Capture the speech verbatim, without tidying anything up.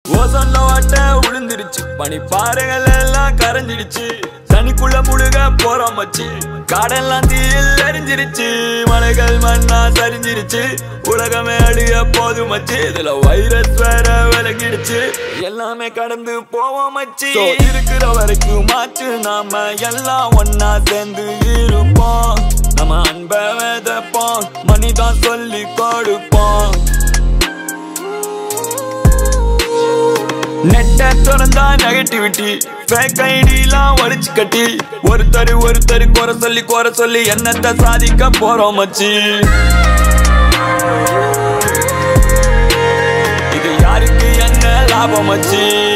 ஓசோன்ல வாட்ட உளுந்துருச்சு பனி பாறைகள் எல்லாம் கரைஞ்சிடுச்சு தனிக்குள்ள முழுக போறோம் மச்சி காடெல்லாம் தீயில் எரிஞ்சிருச்சு மலைகள் மண்ணா சரிஞ்சிருச்சு உலகமே அழிய போதும் மச்சி இதுல வைரஸ் வேற விலகிடுச்சு எல்லாமே கடந்து போவோம் மச்சி இருக்கிற வரைக்கும் மாச்சு நாம எல்லாம் ஒன்னா சேர்ந்து இருப்போம் நம்ம அன்பை விதைப்போம் மனிதான் சொல்லி கொடுப்போம் நெட்ட திறந்தா நெகட்டிவிட்டி ஃபேக் ஐடிலாம் ஒழிச்சு கட்டி ஒருத்தர் ஒருத்தர் குறை சொல்லி குறை சொல்லி என்னத்தை சாதிக்க போறோம் மச்சி இது யாருக்கு என்ன லாபம் மச்சி